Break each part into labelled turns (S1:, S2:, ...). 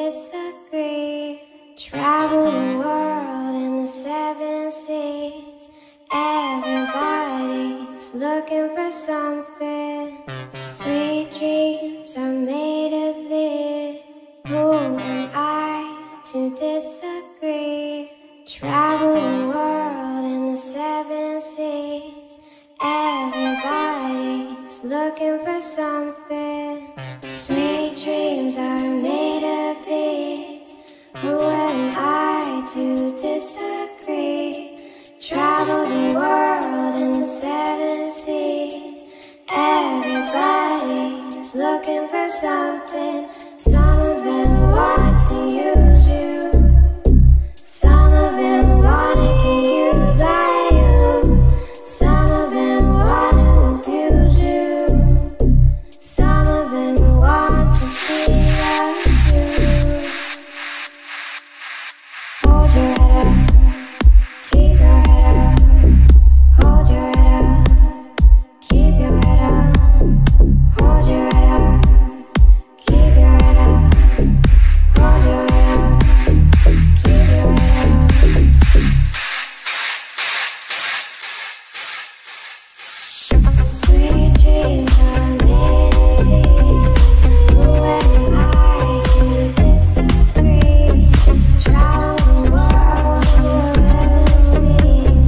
S1: disagree. Travel the world in the 7 seas. Everybody's looking for something. Sweet dreams are made of this. Who am I to disagree? Travel the world in the 7 seas. Everybody's looking for something. Sweet dreams are made of these. Who am I to disagree? Travel the world in the 7 seas. Everybody's looking for something. Some of them want to use you. Some of them wanna get used by you. Some of them wanna abuse you. Some of them want to be like you. Hold your head up, keep your head up. Hold your head up, keep your head up. Hold your head up, keep your head up. Hold your head up, keep your head up. Sweet dreams are made. Who am I to disagree? Travel the world in the 7 seas.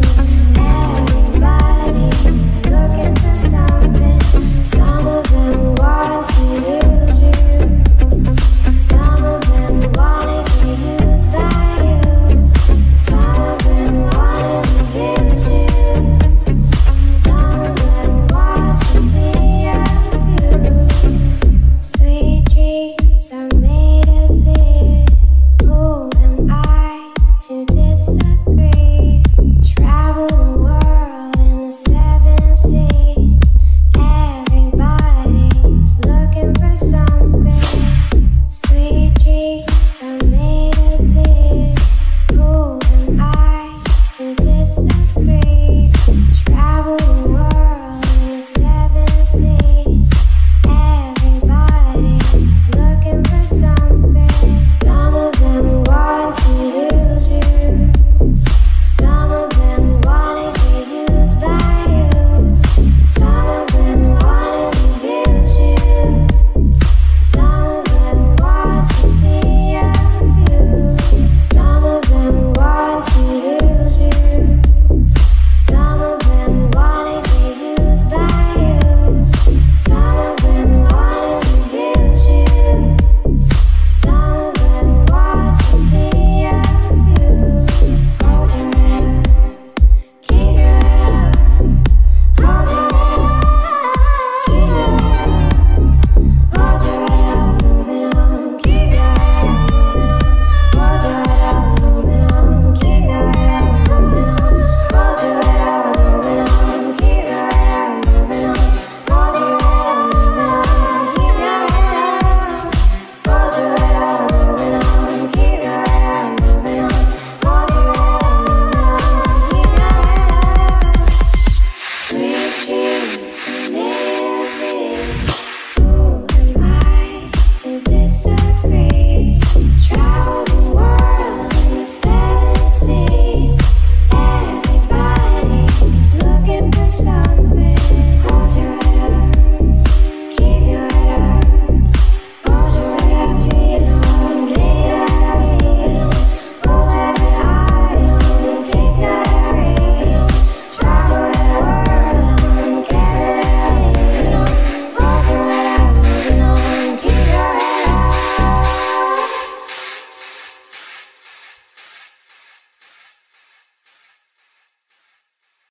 S1: Everybody's looking for something. Some of them want to use you. Some of them wanna get used by you. Some of them wanna abuse you. Some of them want to be of you. Sweet dreams are made of this. Who am I to disagree? Travel the world in the 7 seas. Everybody's looking for something. Sweet dreams are made